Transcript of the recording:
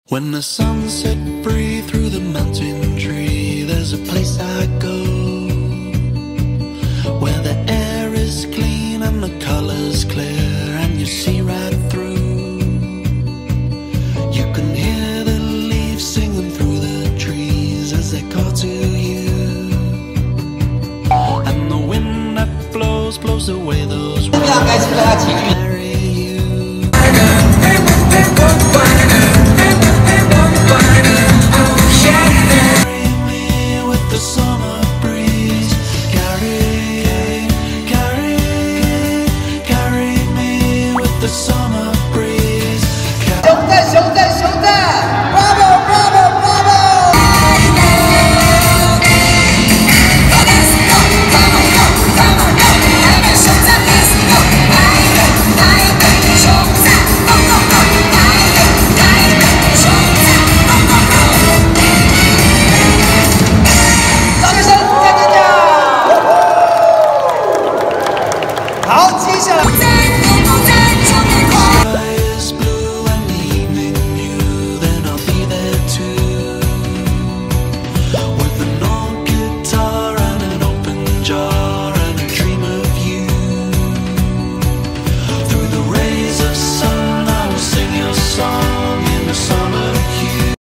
When the sun set free through the mountain tree, there's a place I go where the air is clean and the color's clear and you see right through. You can hear the leaves singing through the trees as they call to you, and the wind that blows away those 该出来起